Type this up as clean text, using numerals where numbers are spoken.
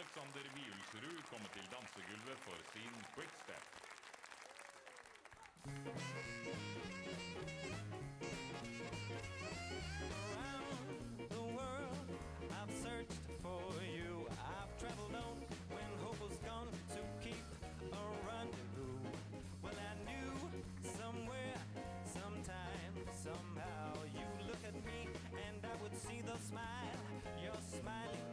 Alexander Viulsrud komme til dansegulvet for sin quickstep. Around the world I've searched for you. I've traveled on when hope was gone to keep a rendezvous. Well, I knew somewhere, sometime, somehow you look at me and I would see the smile. You're smiling